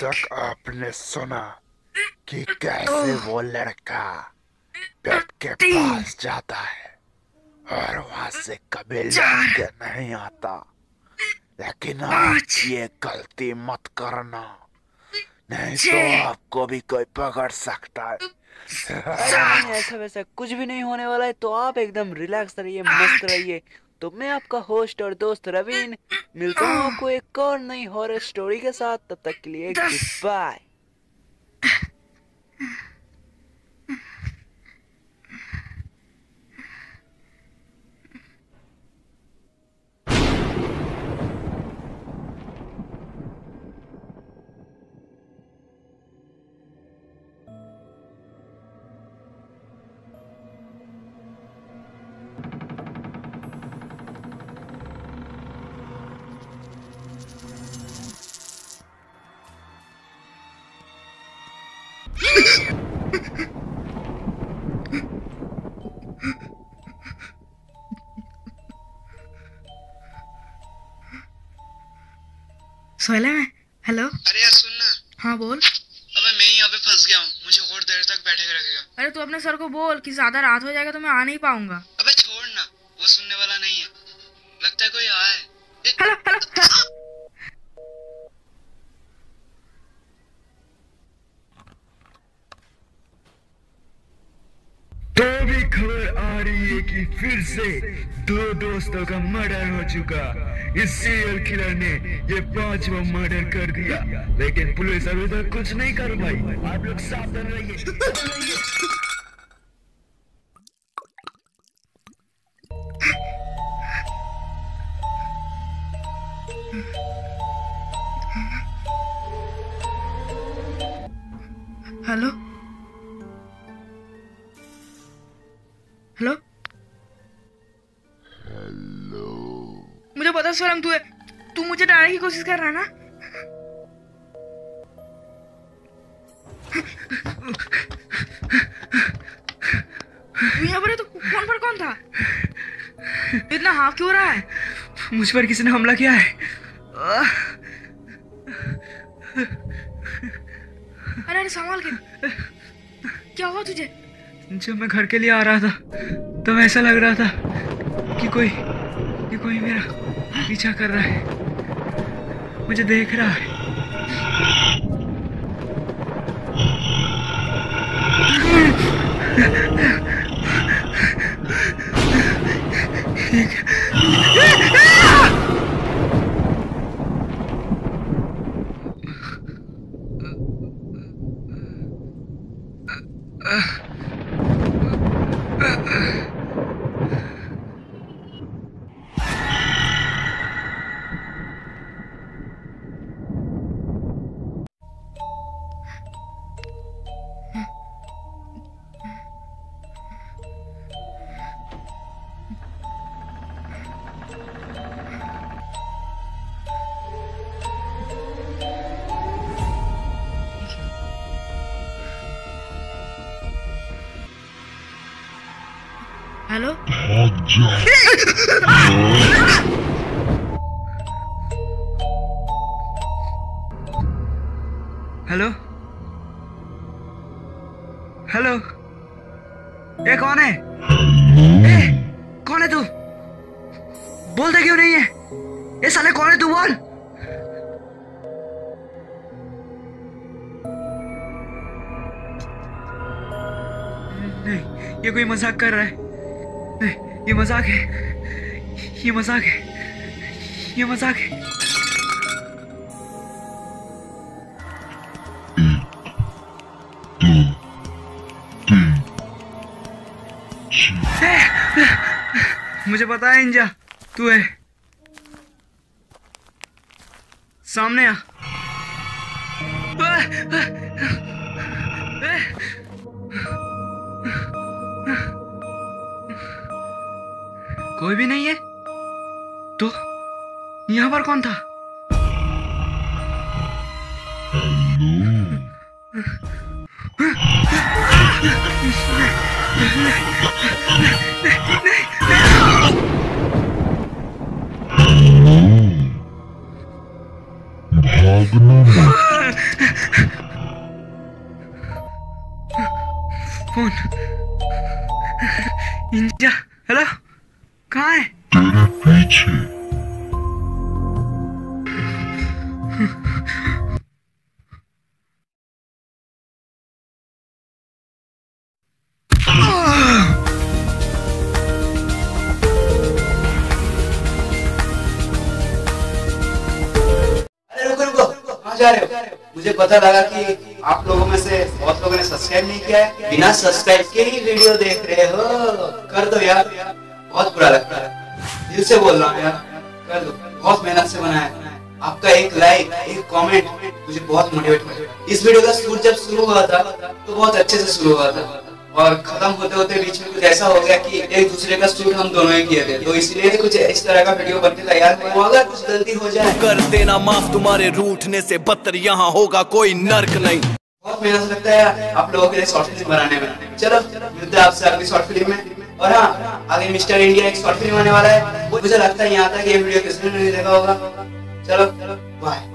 तक आपने सुना कि कैसे वो लड़का बेड के पास जाता है और वहां से कभी लौट के नहीं आता, लेकिन आप ये गलती मत करना, नहीं तो आपको भी कोई पकड़ सकता है। नहीं, ऐसा वैसा कुछ भी नहीं होने वाला है, तो आप एकदम रिलैक्स रहिए, मस्त रहिए। तो मैं आपका होस्ट और दोस्त रवीन मिलता हूँ आपको एक और नई हॉरर स्टोरी के साथ। तब तक के लिए गुड बाय। सोहेला में हेलो। अरे यार सुन ना। हाँ बोल। अबे मैं यहाँ पे फंस गया हूँ, मुझे और देर तक बैठे के रखेगा। अरे तू अपने सर को बोल कि ज्यादा रात हो जाएगा तो मैं आ नहीं पाऊंगा। अबे छोड़ ना, वो सुनने वाला नहीं है। लगता है कोई आया है। Hello hello. तो भी खबर आ रही है कि फिर से 2 दोस्तों का मर्डर हो चुका। इस सीरियल किलर ने ये 5वां मर्डर कर दिया, लेकिन पुलिस अभी तक कुछ नहीं कर पाई। आप लोग सावधान रहिए। हेलो हेलो हेलो, मुझे पता स्वरम तू है, तू मुझे डराने की कोशिश कर रहा है ना। तू यहाँ पर है तो फोन पर कौन था? इतना हाफ क्यों हो रहा है? मुझ पर किसी ने हमला किया है। अरे अरे संभाल के। क्या हुआ तुझे? जब मैं घर के लिए आ रहा था तो ऐसा लग रहा था कि कोई मेरा पीछा कर रहा है, मुझे देख रहा है। हेलो हेलो हेलो, ये कौन है? कौन है तू? बोलता क्यों नहीं है? ये साले कौन है तू? बोल। नहीं, ये कोई मजाक कर रहा है। नहीं, ये मजाक है, ये मजाक है, ये मजाक है। मुझे पता है इंजा, तू है। सामने आ। कोई भी नहीं है तो यहाँ पर कौन था? भागना मत। कहाँ है? तेरे पीछे। अरे रुको रुको, कहाँ जा रहे हो? मुझे पता लगा कि आप लोगों में से बहुत लोगों ने सब्सक्राइब नहीं किया है। बिना सब्सक्राइब के ही वीडियो देख रहे हो, कर दो यार, बहुत बुरा लगता है, दिल से बोल रहा हूँ यार, कर दो, बहुत मेहनत से बनाया है। आपका एक लाइक, एक कमेंट मुझे बहुत मोटिवेट किया। इस वीडियो का शूट जब शुरू हुआ था तो बहुत अच्छे से शुरू हुआ था और खत्म होते होते बीच में कुछ ऐसा हो गया कि एक दूसरे का शूट हम दोनों ही किए थे, तो इसलिए कुछ इस तरह का वीडियो बनके तैयार हुआ। अगर कुछ गलती हो जाए कर देना माफ, तुम्हारे रूठने से बदतर यहाँ होगा कोई नर्क नहीं। बहुत मेहनत लगता है आप लोगों के लिए शॉर्ट फिल्म बनाने में। चलो मिलते हैं आपसे अगली शॉर्ट फिल्म में। और हाँ, आगे मिस्टर इंडिया एक शॉर्ट फिल्म आने वाला है, मुझे लगता है यहाँ तक ये वीडियो किसी ने नहीं देखा होगा। चलो बाय।